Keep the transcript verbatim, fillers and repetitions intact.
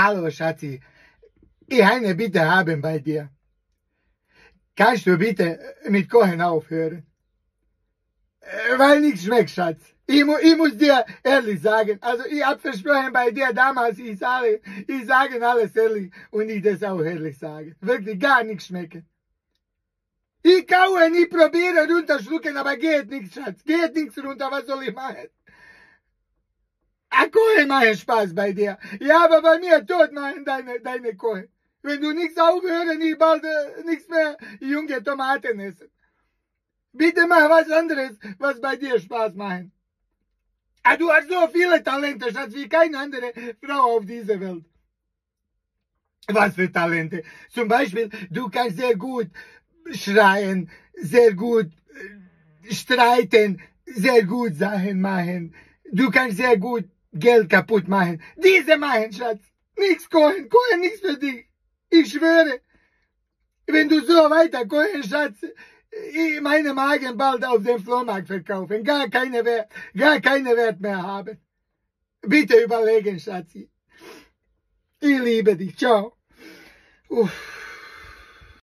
Hallo, Schatzi. Ich eine Bitte haben bei dir. Kannst du bitte mit Kochen aufhören? Weil nichts schmeckt, Schatz. Ich, mu ich muss dir ehrlich sagen, also ich hab versprochen bei dir damals, ich sage, ich sage alles ehrlich und ich das auch ehrlich sagen. Wirklich gar nichts schmecken. Ich kaue, ich probiere runterschlucken, aber geht nichts, Schatz. Geht nichts runter, was soll ich machen? Kochen machen Spaß bei dir. Ja, aber bei mir tot machen deine, deine Kochen. Wenn du nichts aufhören, ich bald äh, nichts mehr junge Tomaten essen. Bitte mach was anderes, was bei dir Spaß macht. Ah, du hast so viele Talente, Schatz, wie keine andere Frau auf dieser Welt. Was für Talente? Zum Beispiel, du kannst sehr gut schreien, sehr gut äh, streiten, sehr gut Sachen machen. Du kannst sehr gut Geld kaputt machen. Diese machen, Schatz. Nichts kochen, kochen nichts für dich. Ich schwöre. Wenn du so weiter kochen, Schatz, ich meine Magen bald auf dem Flohmarkt verkaufen. Gar keine Wert, gar keine Wert mehr haben. Bitte überlegen, Schatzi. Ich liebe dich. Ciao. Uff.